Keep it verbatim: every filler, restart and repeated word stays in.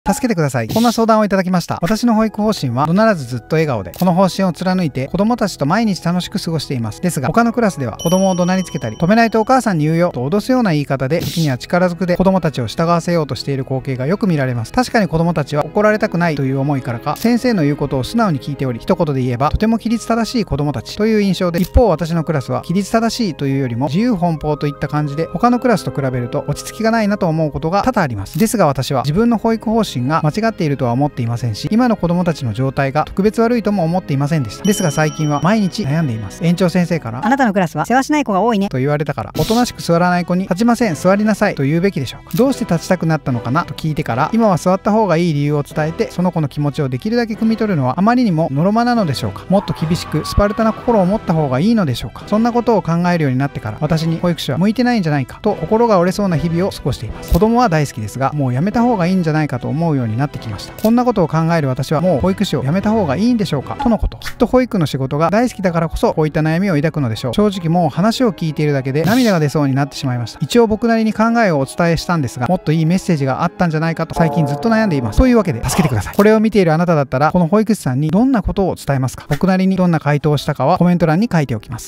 助けてください。こんな相談をいただきました。私の保育方針は怒鳴らずずっと笑顔で、この方針を貫いて子供たちと毎日楽しく過ごしています。ですが他のクラスでは子供を怒鳴りつけたり、止めないとお母さんに言うよと脅すような言い方で、時には力ずくで子供たちを従わせようとしている光景がよく見られます。確かに子供たちは怒られたくないという思いからか、先生の言うことを素直に聞いており、一言で言えばとても規律正しい子供たちという印象で、一方私のクラスは規律正しいというよりも自由奔放といった感じで、他のクラスと比べると落ち着きがないなと思うことが多々あります。ですが私は自分の保育方針が間違っているとは思っていませんし、今の子供たちの状態が特別悪いとも思っていませんでした。ですが最近は毎日悩んでいます。園長先生から、 あなたのクラスは世話しない子が多いねと言われたから、おとなしく座らない子に立ちません、座りなさいと言うべきでしょうか。どうして立ちたくなったのかなと聞いてから、今は座った方がいい理由を伝えて、その子の気持ちをできるだけ汲み取るのはあまりにものろまなのでしょうか。もっと厳しくスパルタな心を持った方がいいのでしょうか。そんなことを考えるようになってから、私に保育士は向いてないんじゃないかと心が折れそうな日々を過ごしています。子供は大好きですが、もうやめた方がいいんじゃないかと思うようになってきました。こんなことを考える私はもう保育士を辞めた方がいいんでしょうかとのこと。きっと保育の仕事が大好きだからこそこういった悩みを抱くのでしょう。正直もう話を聞いているだけで涙が出そうになってしまいました。一応僕なりに考えをお伝えしたんですが、もっといいメッセージがあったんじゃないかと最近ずっと悩んでいます。というわけで助けてください。これを見ているあなただったら、この保育士さんにどんなことを伝えますか？僕なりにどんな回答をしたかはコメント欄に書いておきます。